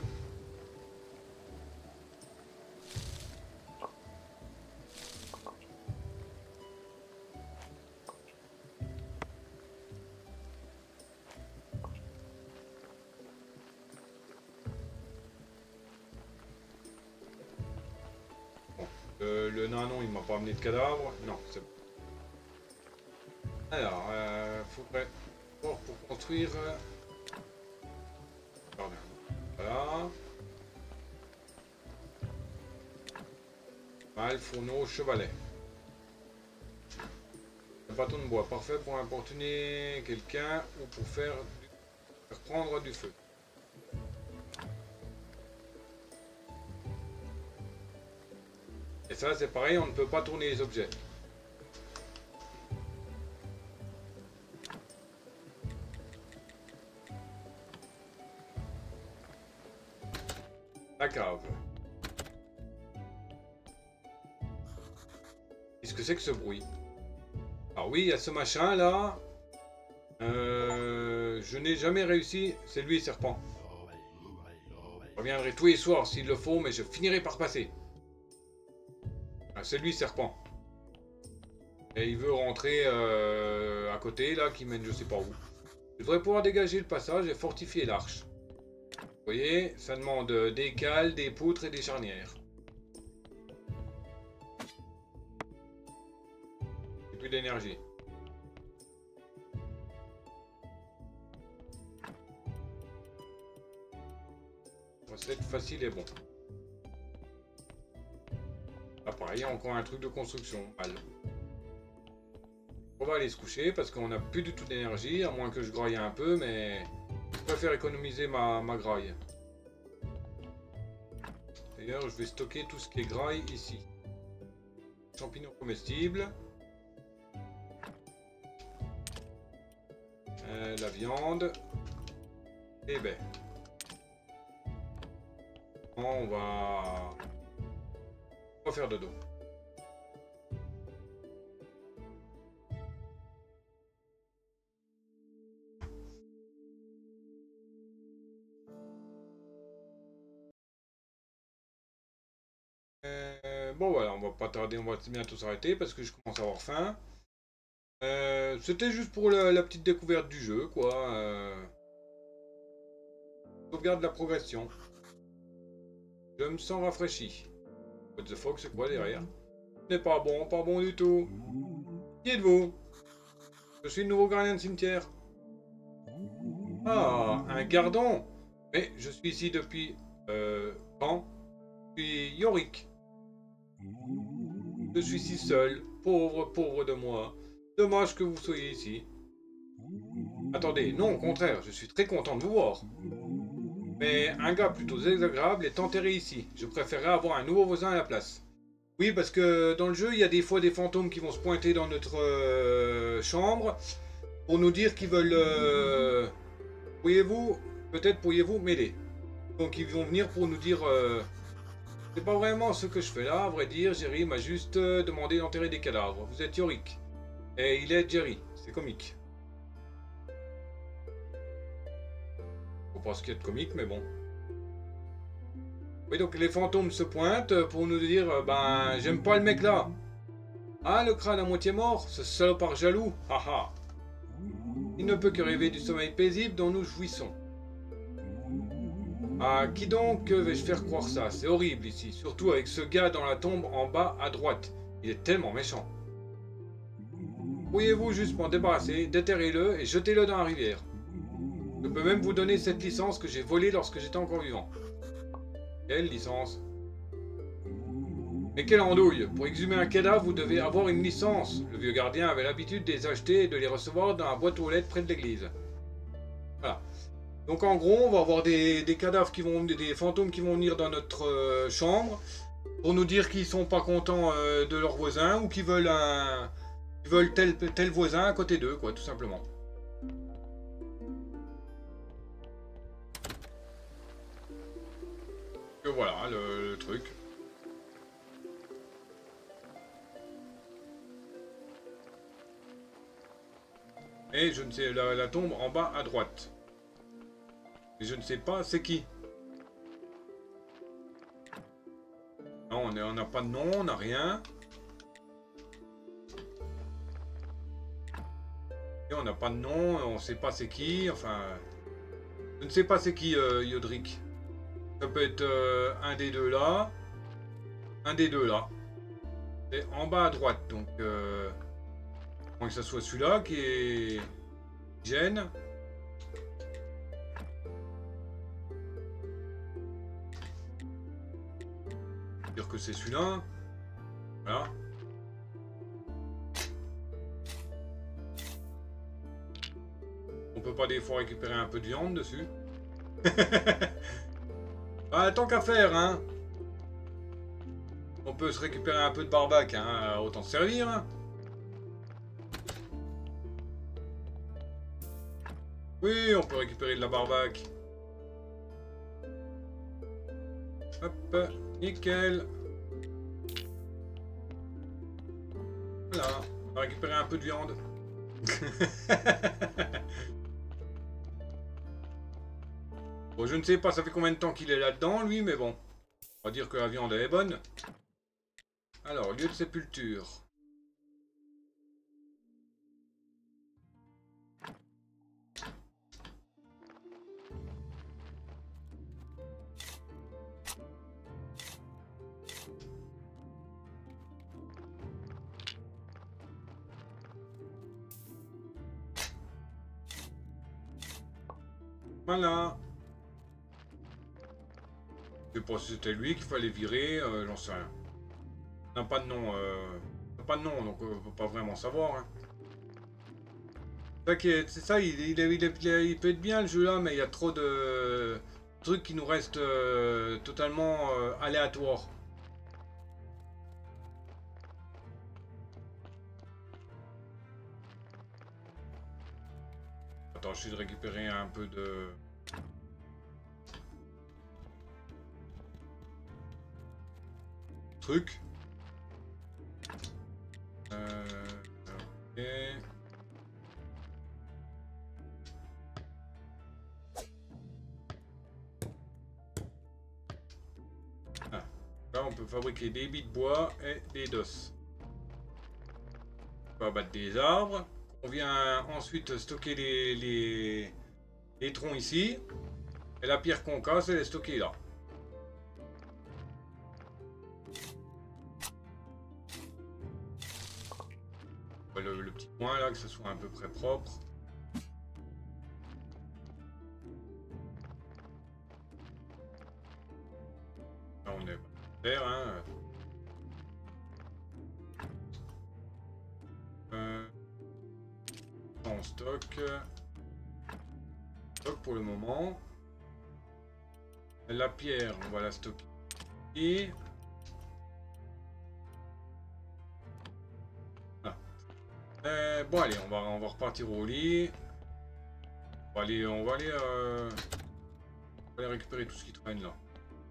Euh, le nanon, il m'a pas amené de cadavre. Non, c'est bon. Alors, euh, faudrait pour, pour construire. Euh... Pardon. Voilà. Mal, fourneau, chevalet. Un bâton de bois, parfait pour importuner quelqu'un ou pour faire, du... faire prendre du feu. Et ça, c'est pareil, on ne peut pas tourner les objets. La cave. Qu'est-ce que c'est que ce bruit? Alors oui, il y a ce machin là. Euh, je n'ai jamais réussi. C'est lui, serpent. Je reviendrai tous les soirs s'il le faut, mais je finirai par passer. Ah, c'est lui, serpent. Et il veut rentrer euh, à côté là, qui mène je sais pas où. Je devrais pouvoir dégager le passage et fortifier l'arche. Vous voyez, ça demande des cales, des poutres et des charnières. Et plus d'énergie. Recette facile et bon. Là pareil, encore un truc de construction. Mal. On va aller se coucher parce qu'on n'a plus du tout d'énergie, à moins que je graille un peu, mais... Je préfère économiser ma, ma graille. D'ailleurs, je vais stocker tout ce qui est graille ici. Champignons comestibles. Euh, la viande. Et ben. On va... On va faire dodo. Euh, bon voilà, on va pas tarder, on va bientôt s'arrêter parce que je commence à avoir faim. Euh, C'était juste pour la, la petite découverte du jeu, quoi. Euh... Sauvegarde la progression. Je me sens rafraîchi. What the fuck, c'est quoi derrière? Ce n'est pas bon, pas bon du tout. Qui êtes-vous? Je suis le nouveau gardien de cimetière. Ah, un gardon. Mais je suis ici depuis... Euh... Quand? Je suis Yorick. Je suis si seul. Pauvre, pauvre de moi. Dommage que vous soyez ici. Attendez, non, au contraire, je suis très content de vous voir. Mais un gars plutôt désagréable est enterré ici. Je préférerais avoir un nouveau voisin à la place. Oui, parce que dans le jeu, il y a des fois des fantômes qui vont se pointer dans notre euh, chambre pour nous dire qu'ils veulent... Euh, pourriez-vous... Peut-être pourriez-vous m'aider. Donc ils vont venir pour nous dire... Euh, c'est pas vraiment ce que je fais là, à vrai dire. Jerry m'a juste euh, demandé d'enterrer des cadavres. Vous êtes Yorick. Et il est Jerry. C'est comique. Faut pas ce qu'il y a de comique, mais bon. Oui, donc les fantômes se pointent pour nous dire, euh, ben, j'aime pas le mec là. Ah, le crâne à moitié mort, ce salopard jaloux. Haha. Il ne peut que rêver du sommeil paisible dont nous jouissons. Ah, qui donc vais-je faire croire ça? C'est horrible ici, surtout avec ce gars dans la tombe en bas à droite. Il est tellement méchant. Pourriez-vous juste m'en débarrasser, déterrez-le et jetez-le dans la rivière. Je peux même vous donner cette licence que j'ai volée lorsque j'étais encore vivant. Quelle licence? Mais quelle andouille! Pour exhumer un cadavre, vous devez avoir une licence. Le vieux gardien avait l'habitude de les acheter et de les recevoir dans la boîte aux lettres près de l'église. Voilà. Donc en gros, on va avoir des, des cadavres qui vont, des fantômes qui vont venir dans notre euh, chambre pour nous dire qu'ils sont pas contents euh, de leurs voisins ou qu'ils veulent un, qu'ils veulent tel tel voisin à côté d'eux, quoi, tout simplement. Et voilà le, le truc. Et je ne sais, la, la tombe en bas à droite. Et je ne sais pas c'est qui. Non, on n'a pas de nom, on n'a rien. Et on n'a pas de nom, on ne sait pas c'est qui, enfin... Je ne sais pas c'est qui, euh, Yodrick. Ça peut être euh, un des deux là. Un des deux là. Et en bas à droite, donc... Euh, à moins que ça soit celui-là qui est... gêne. Dire que c'est celui-là. Voilà. On peut pas des fois récupérer un peu de viande dessus. Ah, tant qu'à faire, hein. On peut se récupérer un peu de barbac, hein. Autant se servir. Hein. Oui, on peut récupérer de la barbac. Hop, nickel. Voilà, on va récupérer un peu de viande. Bon, je ne sais pas, ça fait combien de temps qu'il est là-dedans, lui, mais bon. On va dire que la viande elle est bonne. Alors, lieu de sépulture. Voilà. Je sais pas si c'était lui qu'il fallait virer, euh, j'en sais rien. On n'a pas de nom, euh... on n'a pas de nom, donc euh, on peut pas vraiment savoir. Hein. C'est ça, il, il, il, il, il peut être bien le jeu là, mais il y a trop de trucs qui nous restent euh, totalement euh, aléatoires. Attends, je suis de récupérer un peu de... truc. Euh... Ok. Ah. Là, on peut fabriquer des billes de bois et des dos. On peut abattre des arbres. On vient ensuite stocker les, les, les troncs ici. Et la pierre qu'on casse, elle est stockée là. Le, le petit coin là, que ce soit à peu près propre. Là, on est terre, hein. Euh, on stocke. Stock pour le moment. La pierre, on va la stocker ici. Euh, bon allez, on va, on va repartir au lit. On va aller, on va aller, euh, on va aller récupérer tout ce qui traîne là.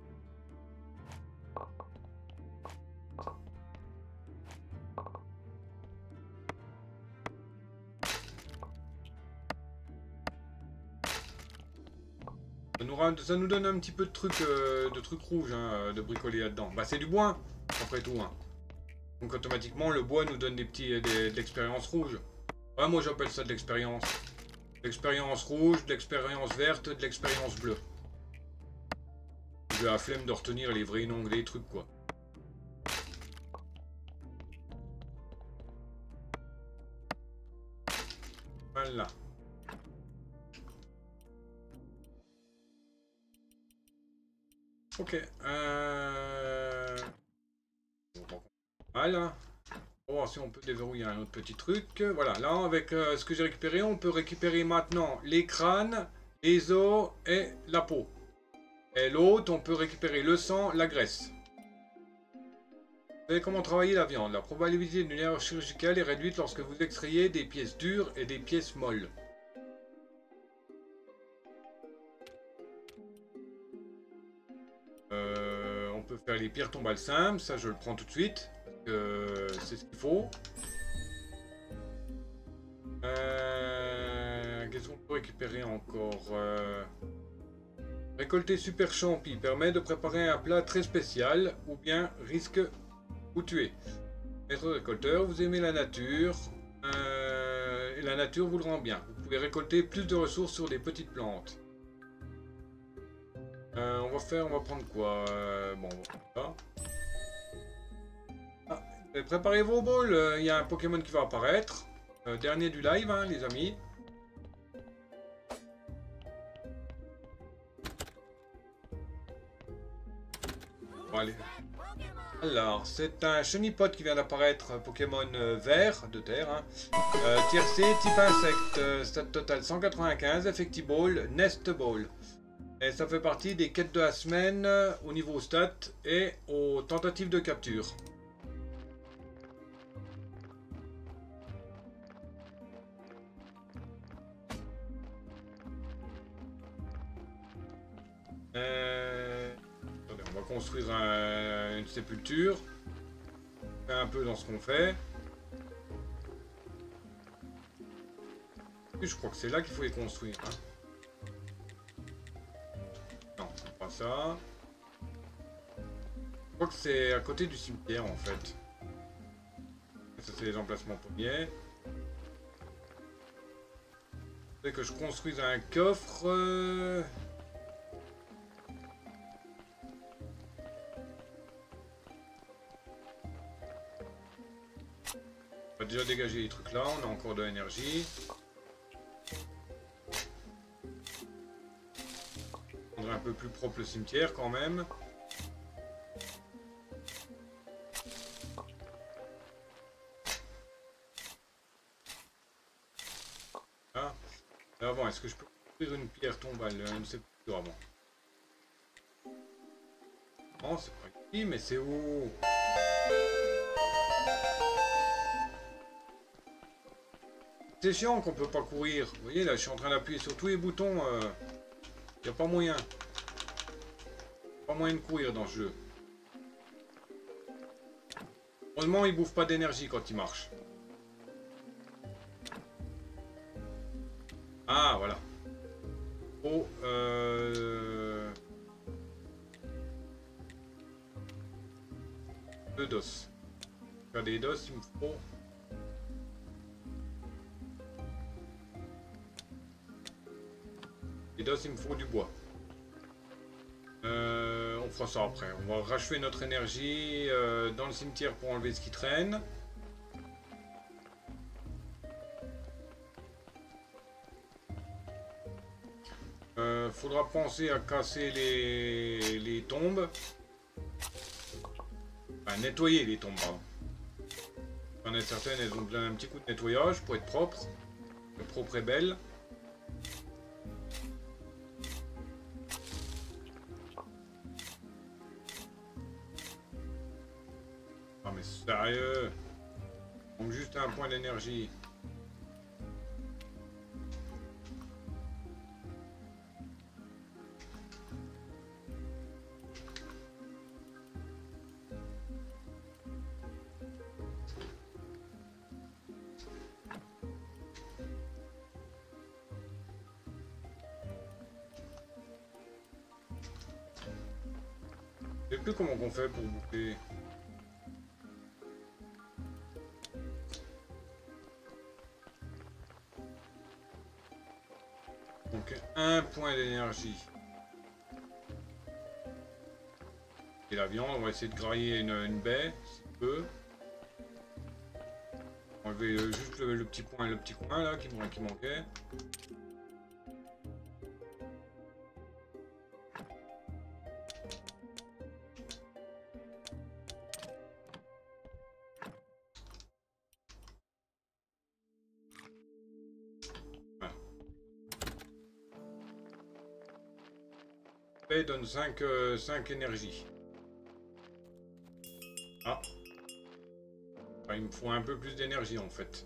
Ça nous, ça nous donne un petit peu de trucs, euh, de trucs rouges, hein, de bricoler là-dedans. Bah c'est du bois, après tout. Hein. Donc automatiquement le bois nous donne des petits, des, de l'expérience rouge. Ouais, moi j'appelle ça de l'expérience. De l'expérience rouge, de l'expérience verte, de l'expérience bleue. J'ai la flemme de retenir les vrais noms des trucs quoi. Voilà. Ok. Euh... Voilà. On va voir si on peut déverrouiller un autre petit truc. Voilà, là avec euh, ce que j'ai récupéré, on peut récupérer maintenant les crânes les os et la peau. Et l'autre, on peut récupérer le sang, la graisse. Vous savez comment travailler la viande. La probabilité d'une erreur chirurgicale est réduite lorsque vous extrayez des pièces dures et des pièces molles. Euh, on peut faire les pierres tombales simples, ça je le prends tout de suite, parce que c'est ce qu'il faut. Euh, Qu'est-ce qu'on peut récupérer encore euh, Récolter super champi permet de préparer un plat très spécial, ou bien risque vous tuer. Maître récolteur, vous aimez la nature, euh, et la nature vous le rend bien. Vous pouvez récolter plus de ressources sur des petites plantes. Euh, on va faire, on va prendre quoi euh, Bon, on va prendre ça. Ah, préparez vos bowls, il y a un Pokémon qui va apparaître. Euh, dernier du live, hein, les amis. Bon, allez. Alors, c'est un Chenipod qui vient d'apparaître, Pokémon euh, vert, de terre. Hein. Euh, tier C, type insecte, euh, stat total cent quatre-vingt-quinze, Effective Ball, Nest Ball. Et ça fait partie des quêtes de la semaine euh, au niveau stats et aux tentatives de capture. Euh... Attendez, on va construire un, une sépulture. Un peu dans ce qu'on fait. Et je crois que c'est là qu'il faut les construire. Hein. Non, pas ça. Je crois que c'est à côté du cimetière en fait. Ça c'est les emplacements pommiers. C'est que je construise un coffre. Euh... On va déjà dégager les trucs là, on a encore de l'énergie. On rendrait un peu plus propre le cimetière quand même. Ah. Avant, est-ce que je peux construire une pierre tombale? Je ne sais plus avant. Non, c'est pas ici, mais c'est où? C'est chiant qu'on peut pas courir. Vous voyez, là, je suis en train d'appuyer sur tous les boutons. Il euh, n'y a pas moyen. Pas moyen de courir dans ce jeu. Heureusement, il bouffe pas d'énergie quand il marche. Ah, voilà. Oh, euh... deux dos. Faire des dos, il me faut... Et dos, il me faut du bois. Euh, on fera ça après. On va rachever notre énergie euh, dans le cimetière pour enlever ce qui traîne. Euh, faudra penser à casser les, les tombes. Enfin, nettoyer les tombes, pardon. Il y en a certaines, elles ont besoin d'un petit coup de nettoyage pour être propre. Propre et belle. Ah mais sérieux, donc juste un point d'énergie. Je sais plus comment on fait pour bouffer. Donc un point d'énergie. Et la viande, on va essayer de grailler une, une baie, si on peut. Enlever le, juste le, le petit point et le petit coin là qui, qui manquait. fait donne cinq, euh, cinq énergies. Ah. Enfin, il me faut un peu plus d'énergie en fait.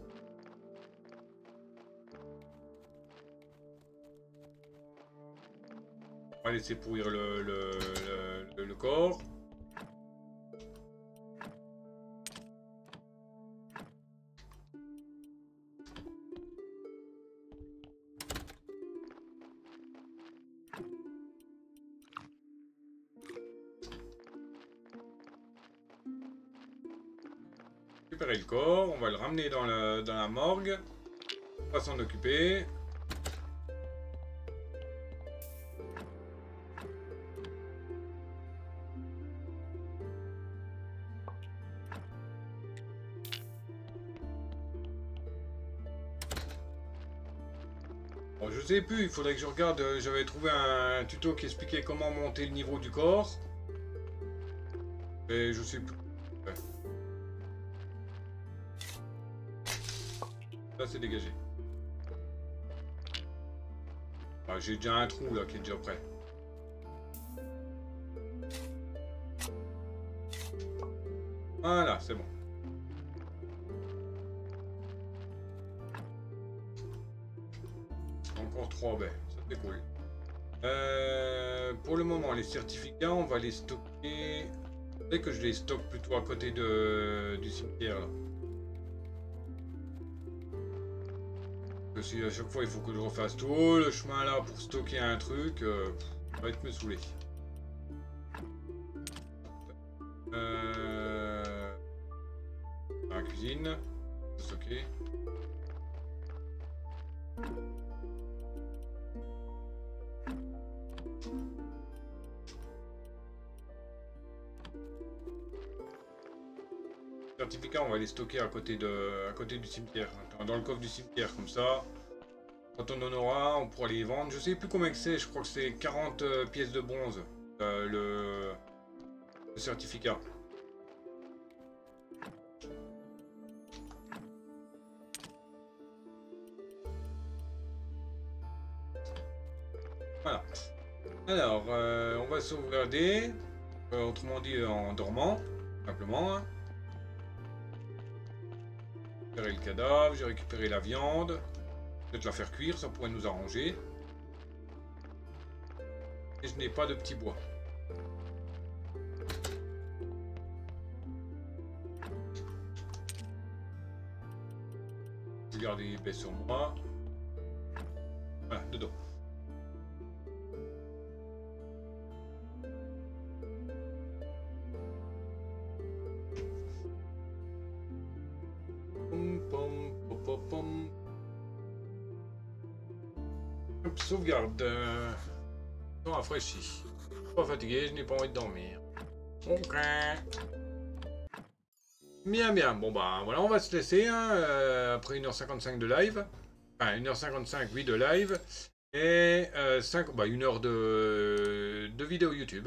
On va laisser pourrir le, le, le, le, le corps. Récupérer le corps, on va le ramener dans, le, dans la morgue. On va s'en occuper. Bon, je sais plus, il faudrait que je regarde. euh, J'avais trouvé un tuto qui expliquait comment monter le niveau du corps. Mais je sais plus. Ouais. Là, c'est dégagé. Ah, j'ai déjà un trou là qui est déjà prêt. Voilà, c'est bon. Encore trois baies, ça c'est cool. Euh, pour le moment, les certificats, on va les stocker. Dès que je les stocke plutôt à côté de, du cimetière là. Parce que si à chaque fois il faut que je refasse tout le chemin là pour stocker un truc, euh, ça va être me saouler. Euh... Dans la cuisine, stocker. Certificats, on va les stocker à côté, de, à côté du cimetière, dans le coffre du cimetière, comme ça. Quand on en aura, on pourra les vendre. Je sais plus combien que c'est, je crois que c'est quarante euh, pièces de bronze, euh, le, le certificat. Voilà. Alors, euh, on va sauvegarder, euh, autrement dit en dormant, simplement. Hein. J'ai récupéré le cadavre, j'ai récupéré la viande. Peut-être la faire cuire, ça pourrait nous arranger. Et je n'ai pas de petit bois. Je garde les baies sur moi. Voilà, dedans. Pom, pom, pom, pom, pom. Hop, sauvegarde. Euh... Non, rafraîchi. Je suis pas fatigué, je n'ai pas envie de dormir. Ok. Bien, bien. Bon, bah voilà, on va se laisser hein, euh, après une heure cinquante-cinq de live. Enfin, une heure cinquante-cinq, oui, de live. Et euh, cinq, bah, une heure de, de vidéo YouTube.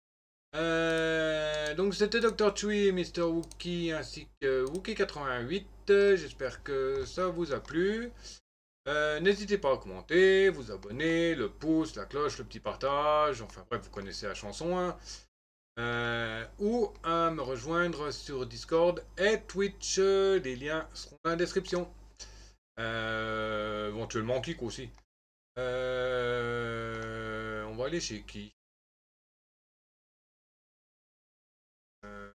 Euh, donc c'était docteur Chui, Mister Wookie ainsi que Wookie quatre-vingt-huit. J'espère que ça vous a plu. Euh, N'hésitez pas à commenter, vous abonner, le pouce, la cloche, le petit partage. Enfin bref, vous connaissez la chanson. Hein. Euh, ou à me rejoindre sur Discord et Twitch. Les liens seront dans la description. Euh, éventuellement Kik aussi. Euh, on va aller chez qui? euh,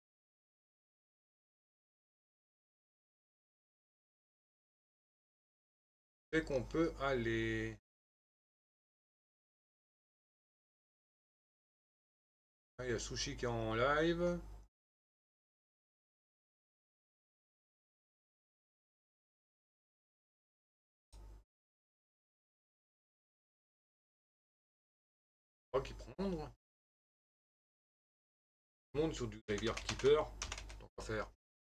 C'est qu'on peut aller. Ah, il y a Sushi qui est en live. Pas qui prendre. Tout le monde sur du Graveyard Keeper. Donc à faire.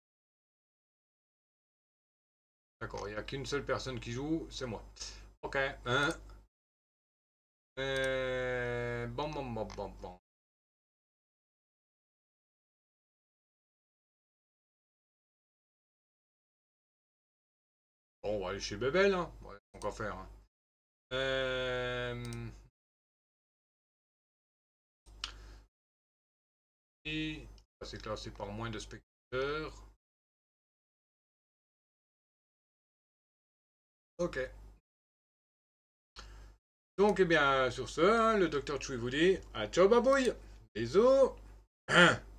D'accord, il n'y a qu'une seule personne qui joue, c'est moi. Ok. Hein. Euh... Bon, bon, bon, bon, bon. Bon, on va aller chez Bebel, hein. Ouais, donc à faire. Hein. Euh... Ça, c'est classé par moins de spectateurs. Ok. Donc, eh bien, sur ce, hein, le docteur Chui vous dit à ciao babouille. Bisous.